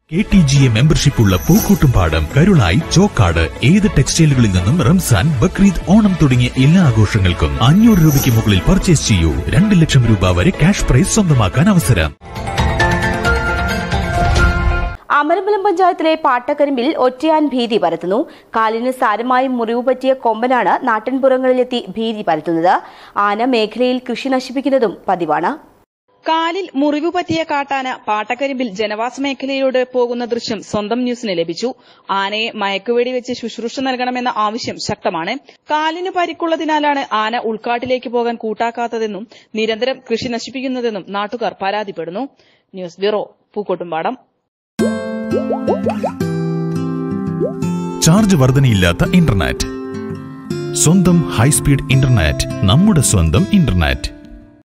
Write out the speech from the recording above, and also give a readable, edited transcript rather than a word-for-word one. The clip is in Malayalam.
KTGA മെമ്പർഷിപ്പ് ഉള്ള പൂക്കൂട്ടുംപാടം, കരുളായി, ചോക്കാട് ഏത് ടെക്സ്റ്റൈലുകളിൽ നിന്നും റംസാൻ, ബക്രീദ്, ഓണം തുടങ്ങിയ എല്ലാ ആഘോഷങ്ങൾക്കും 500 രൂപയ്ക്ക് മുകളിൽ പർച്ചേസ് ചെയ്യൂ. 2 ലക്ഷം രൂപ വരെ ക്യാഷ് പ്രൈസ് സ്വന്തമാക്കാൻ അവസരം. അമരമ പഞ്ചായത്തിലെ പാട്ടക്കരിമ്പിൽ ഒറ്റയാൻ ഭീതി പരത്തുന്നു. കാലിന് സാരമായി മുറിവ് പറ്റിയ കൊമ്പനാണ് നാട്ടിൻപുറങ്ങളിലെത്തി ഭീതി പരത്തുന്നത്. ആന മേഖലയിൽ കൃഷി നശിപ്പിക്കുന്നതും പതിവാണ്. കാലിൽ മുറിവ് പറ്റിയ കാട്ടാന പാട്ടക്കരിമ്പിൽ ജനവാസ മേഖലയിലൂടെ പോകുന്ന ദൃശ്യം സ്വന്തം ന്യൂസിന് ലഭിച്ചു. ആനയെ മയക്കുവെടി വെച്ച് ശുശ്രൂഷ നൽകണമെന്ന ആവശ്യം ശക്തമാണ്. കാലിന് പരിക്കുള്ളതിനാലാണ് ആന ഉൾക്കാട്ടിലേക്ക് പോകാൻ കൂട്ടാക്കാത്തതെന്നും നിരന്തരം കൃഷി നശിപ്പിക്കുന്നതെന്നും നാട്ടുകാർ പരാതിപ്പെടുന്നു. News bureau, Pookkottumpadam. ചാർജ് വർധനയില്ലാത്ത ഇന്റർനെറ്റ്, സ്വന്തം ഹൈസ്പീഡ് ഇന്റർനെറ്റ്, നമ്മുടെ സ്വന്തം ഇന്റർനെറ്റ്.